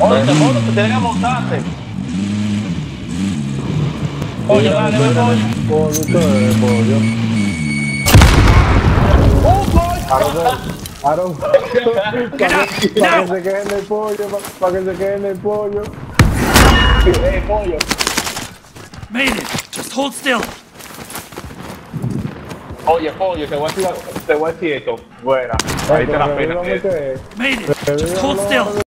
Oye, mono, te tienes que montarte. Oye, dale, ve, pollo. Pollo. Aaron, para que se quede en el pollo, para que se quede en el pollo. Pollo. Made it. Just hold still. Oye, pollo, te voy a decir esto. Fuera. Ahí te la pena. Made Made it. Just hold still.